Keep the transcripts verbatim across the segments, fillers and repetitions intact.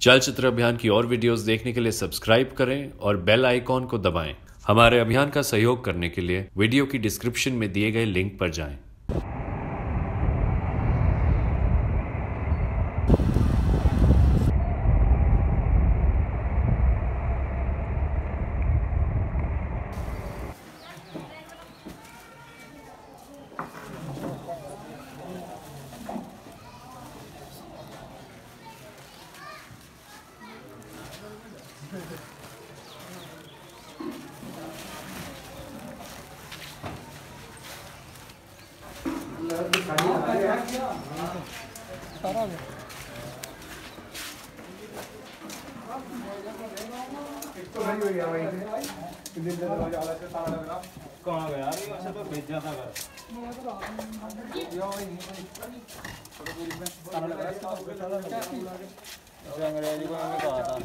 जल चित्र अभियान की और वीडियोस देखने के लिए सब्सक्राइब करें और बेल आइकॉन को दबाएं। हमारे अभियान का सहयोग करने के लिए वीडियो की डिस्क्रिप्शन में दिए गए लिंक पर जाएं। कहाँ गया वैसे तो भेजा था घर अंग्रेजी को हमें कहा था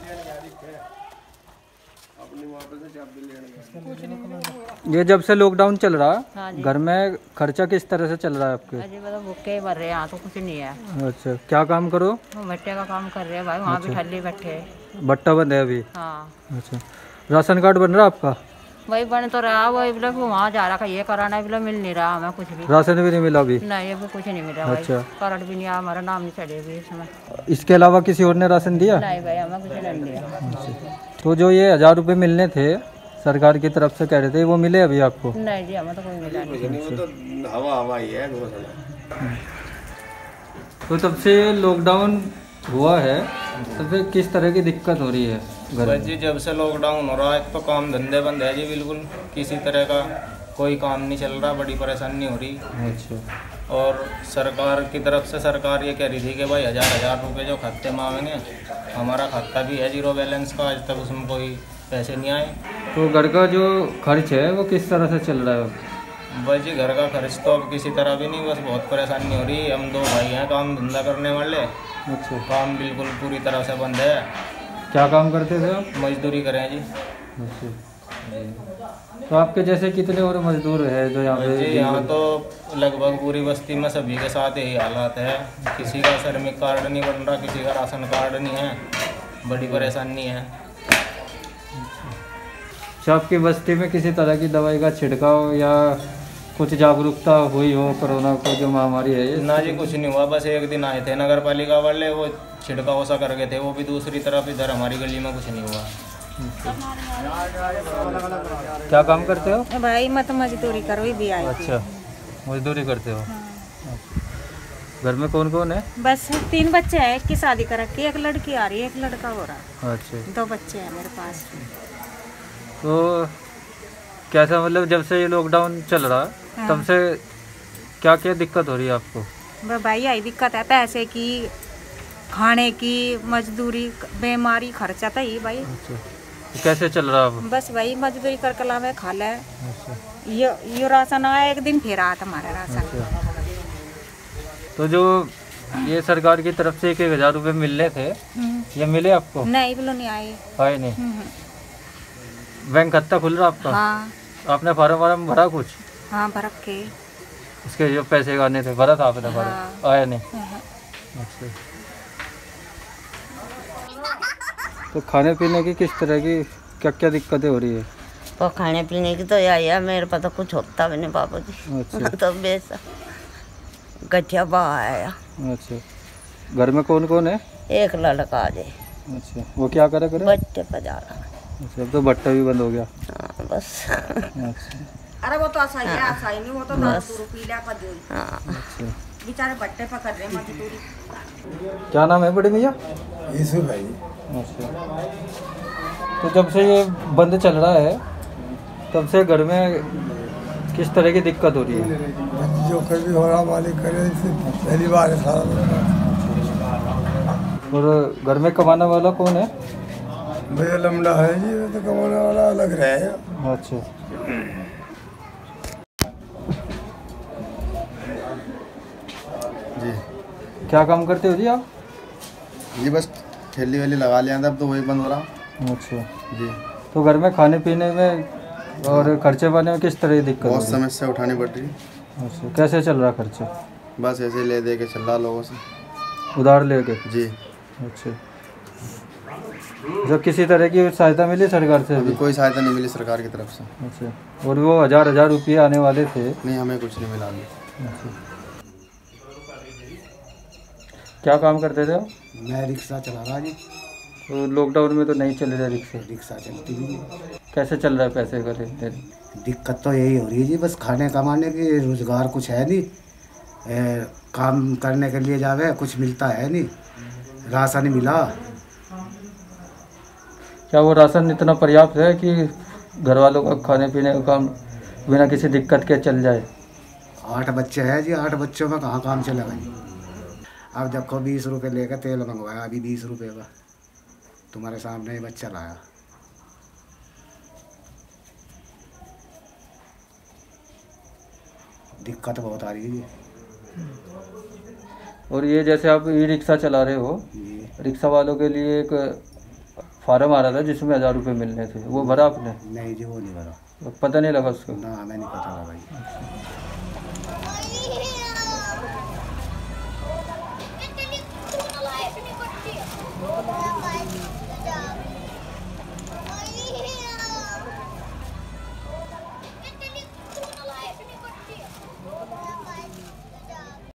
ये जब से लॉकडाउन चल रहा है, हाँ घर में खर्चा किस तरह से चल रहा है आपके? अजी मतलब भूखे मर रहे हैं, यहाँ तो कुछ नहीं है। अच्छा, क्या काम करो? भट्टे का काम कर रहे हैं भाई, वहाँ भी ठल्ली बैठे। भट्टा बंद है अभी? हाँ। अच्छा, राशन कार्ड बन रहा आपका? वही बन तो रहा, वही मतलब वहाँ जा रहा, ये कराना भी मिल नहीं रहा हमें कुछ भी। राशन भी नहीं मिला अभी? नहीं, अभी कुछ नहीं मिला। अच्छा, कार्ड भी नहीं आया, हमारा नाम नहीं चढ़े अभी इसमें। इसके अलावा किसी और ने राशन दिया? नहीं भाई, हमें कुछ नहीं दिया। तो जो ये हजार रुपए मिलने थे सरकार की तरफ से कह रहे थे, वो मिले अभी आपको? नहीं जी, हमें तो कोई मिला नहीं। हवा हवा ही है। तो तब से लॉकडाउन हुआ है, तब से किस तरह की दिक्कत हो रही है घर में? जी जब से लॉकडाउन हो रहा है तो काम धंधे बंद है जी, बिल्कुल किसी तरह का कोई काम नहीं चल रहा, बड़ी परेशानी हो रही। अच्छा, और सरकार की तरफ से सरकार ये कह रही थी कि भाई हज़ार हज़ार रुपये जो खाते में आएंगे, हमारा खाता भी है जीरो बैलेंस का, आज तक उसमें कोई पैसे नहीं आए। तो घर का जो खर्च है वो किस तरह से चल रहा है? बस जी घर का खर्च तो अब किसी तरह भी नहीं, बस बहुत परेशानी हो रही है। हम दो भाई हैं काम धंधा करने वाले। अच्छा, काम बिल्कुल पूरी तरह से बंद है। क्या काम करते थे आप? मजदूरी करें जी। अच्छा, तो आपके जैसे कितने और मजदूर है जो यहाँ पे? यहाँ तो लगभग पूरी बस्ती में सभी के साथ यही हालात है। किसी का श्रमिक कार्ड नहीं बन रहा, किसी का राशन कार्ड नहीं है, बड़ी परेशानी है। अच्छा, आपकी बस्ती में किसी तरह की दवाई का छिड़काव या कुछ जागरूकता हुई हो कोरोना को जो महामारी है? ना जी कुछ नहीं हुआ, बस एक दिन आए थे नगर पालिका वाले, वो छिड़काव सा कर गए थे, वो भी दूसरी तरफ इधर हमारी गली में कुछ नहीं हुआ। क्या काम करते हो? भाई मैं तो मजदूरी करो ही भी आई। अच्छा, मजदूरी करते हो। हाँ। घर में कौन कौन है? बस तीन बच्चे हैं, एक की शादी कर रखी है, एक लड़की आ रही है, एक लड़का हो रहा। अच्छा, दो बच्चे हैं मेरे पास। तो कैसा मतलब जब से ये लॉकडाउन चल रहा है, हाँ। तब से क्या क्या दिक्कत हो रही है आपको? भाई यही दिक्कत है, पैसे की, खाने की, मजदूरी, बीमारी, खर्चा था ही भाई। अच्छा, तो कैसे चल रहा है? बस भाई मजदूरी कर कला में खा ले। अच्छा, ये ये राशन आया एक दिन फिर आया हमारा राशन। अच्छा, तो जो ये सरकार की तरफ से एक एक हजार रुपये मिलने थे, ये मिले आपको? नहीं, बिल्कुल नहीं आए। आए नहीं? बैंक खाता खुल रहा आपका? हाँ। आपने फार्म वार्म भरा कुछ? हाँ भर के। उसके जो पैसे आने थे भरा था आपने? भरा? हाँ। आया नहीं? हाँ। अच्छा, तो खाने पीने की किस तरह की क्या क्या दिक्कतें हो रही है? तो खाने पीने की तो यही है, मेरे पास तो कुछ होता भी नहीं बाबू जी। अच्छा, तो बेस गठिया बाहर आया। अच्छा, घर में कौन कौन है? एक लड़का आ जाए। अच्छा, वो क्या करे करे? भट्टे पर जा रहा। अच्छा, अब तो भट्टा भी बंद हो गया। हाँ बस। अच्छा, अरे वो तो आशा ही है, आशा ही नहीं, वो तो दस रुपये ला कर दे। हाँ, अच्छा, बेचारे भट्टे पर कर रहे मजदूरी। क्या नाम है बड़े भैया? यीशु भाई। अच्छा, तो जब से ये बंद चल रहा है तब से घर में किस तरह की दिक्कत हो रही है? जो कभी हो रहा मालिक करे, पहली बार है सारा। और घर में कमाने वाला कौन है? भैया लमड़ा है जी, तो कमाने वाला अलग रहेगा। अच्छा, जी क्या काम करते हो जी आप? जी बस ठेली वेली लगा लिया था, अब तो वही बंद हो रहा। अच्छा जी, तो घर में खाने पीने में और खर्चे पाने में किस तरह की दिक्कत? बहुत समस्या उठानी पड़ रही। अच्छा, कैसे चल रहा खर्चा? बस ऐसे ले दे के चल रहा लोगों से, उधार लेके? जी। अच्छा, जब किसी तरह की सहायता मिली सरकार से? अभी कोई सहायता नहीं मिली सरकार की तरफ से। अच्छा, और वो हजार हजार रुपये आने वाले थे? नहीं, हमें कुछ नहीं मिला अभी। अच्छा, क्या काम करते थे आप? मैं रिक्शा चला रहा जी। तो लॉकडाउन में तो नहीं चल रहा रिक्शा? रिक्शा चलती भी। कैसे चल रहा है पैसे का लेन देन? दिक्कत तो यही हो रही है जी, बस खाने कमाने की, रोजगार कुछ है नहीं। ए, काम करने के लिए जावे कुछ मिलता है नहीं, राशन मिला। क्या वो राशन इतना पर्याप्त है कि घर वालों का खाने पीने का काम बिना किसी दिक्कत के चल जाए? आठ बच्चे हैं जी, आठ बच्चों में कहाँ काम चलेगा जी। अब देखो बीस रुपए लेकर तेल मंगवाया, अभी बीस रुपए का तुम्हारे सामने ही बच्चा लाया। दिक्कत बहुत आ रही है जी। और ये जैसे आप ई रिक्शा चला रहे हो, रिक्शा वालों के लिए एक फार्म आ रहा था जिसमें हज़ार रुपये मिलने थे, वो भरा आपने? नहीं जी, वो नहीं भरा। पता नहीं लगा उसको? ना, हमें नहीं पता लगा भाई।